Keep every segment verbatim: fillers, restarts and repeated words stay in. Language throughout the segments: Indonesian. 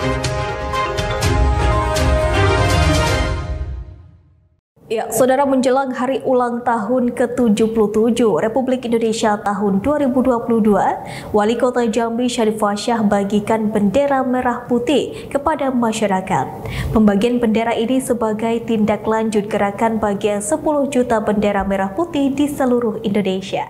Ya, saudara, menjelang hari ulang tahun ke tujuh puluh tujuh Republik Indonesia tahun dua ribu dua puluh dua, Wali Kota Jambi Syarif Fasyah bagikan bendera merah putih kepada masyarakat. Pembagian bendera ini sebagai tindak lanjut gerakan bagian sepuluh juta bendera merah putih di seluruh Indonesia.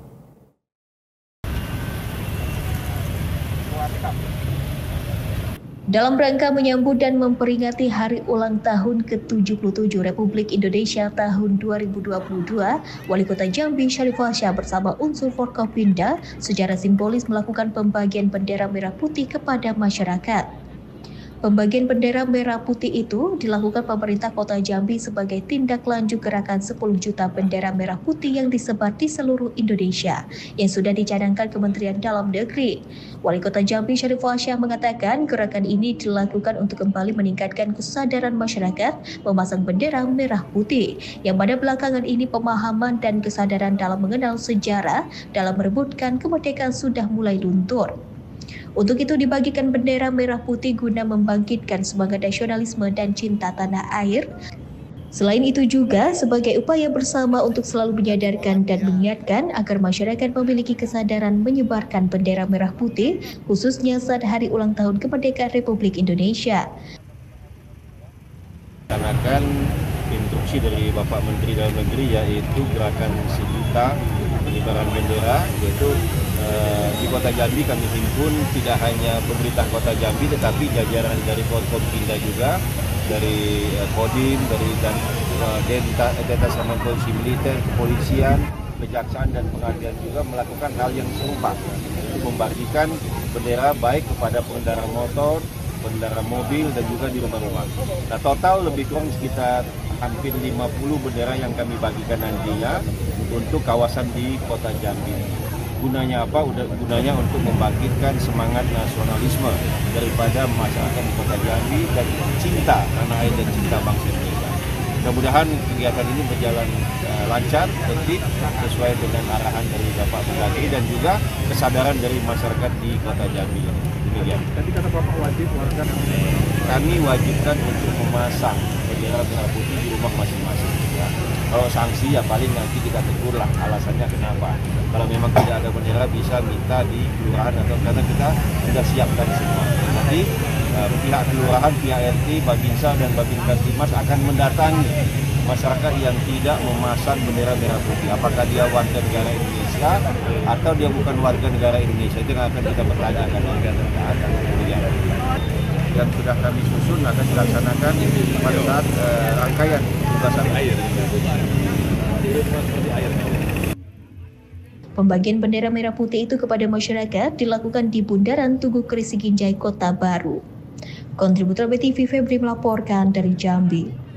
Dalam rangka menyambut dan memperingati hari ulang tahun ke tujuh puluh tujuh Republik Indonesia tahun dua ribu dua puluh dua, Wali Kota Jambi Syarif Fasyah bersama unsur Forkopimda secara simbolis melakukan pembagian bendera merah putih kepada masyarakat. Pembagian bendera merah putih itu dilakukan pemerintah Kota Jambi sebagai tindak lanjut gerakan sepuluh juta bendera merah putih yang disebar di seluruh Indonesia yang sudah dicadangkan Kementerian Dalam Negeri. Wali Kota Jambi Syarif Fasyah mengatakan gerakan ini dilakukan untuk kembali meningkatkan kesadaran masyarakat memasang bendera merah putih, yang pada belakangan ini pemahaman dan kesadaran dalam mengenal sejarah dalam merebutkan kemerdekaan sudah mulai luntur. Untuk itu dibagikan bendera merah putih guna membangkitkan semangat nasionalisme dan cinta tanah air. Selain itu juga sebagai upaya bersama untuk selalu menyadarkan dan mengingatkan agar masyarakat memiliki kesadaran menyebarkan bendera merah putih, khususnya saat hari ulang tahun kemerdekaan Republik Indonesia. Laksanakan instruksi dari Bapak Menteri Dalam Negeri, yaitu gerakan sejuta pengibaran bendera, yaitu eh, di Kota Jambi kami himpun tidak hanya pemerintah Kota Jambi tetapi jajaran dari Forkopimda juga, dari eh, Kodim, dari dan eh, Denta, Detasemen Polisi Militer, Kepolisian, Kejaksaan dan Pengadilan juga melakukan hal yang serupa, untuk membagikan bendera baik kepada pengendara motor, pengendara mobil dan juga di rumah-rumah. Nah, total lebih kurang sekitar hampir lima puluh bendera yang kami bagikan nantinya untuk kawasan di Kota Jambi. Gunanya apa? Udah gunanya untuk membangkitkan semangat nasionalisme daripada masyarakat di Kota Jambi dan cinta tanah air dan cinta bangsa Indonesia. Mudah-mudahan kegiatan ini berjalan uh, lancar, tertib, sesuai dengan arahan dari Bapak Mendagri dan juga kesadaran dari masyarakat di Kota Jambi. Demikian. Tadi kata Bapak wajib warga kami wajibkan untuk memasang bendera merah putih di rumah masing-masing. Ya. Kalau sanksi ya paling nanti kita tegur lah alasannya kenapa. Kalau memang tidak ada bendera bisa minta di kelurahan atau karena kita sudah siapkan semua. Nanti uh, pihak kelurahan, pihak R T, Babinsa dan Babin Kamtibmas akan mendatangi masyarakat yang tidak memasang bendera merah putih. Apakah dia warga negara Indonesia atau dia bukan warga negara Indonesia, itu yang akan kita pertanyakan kemudian. Yang sudah kami susun akan dilaksanakan pada saat uh, rangkaian tugasan air. Pembagian bendera merah putih itu kepada masyarakat dilakukan di Bundaran Tugu Krisi Ginjai, Kota Baru. Kontributor B T V Febri melaporkan dari Jambi.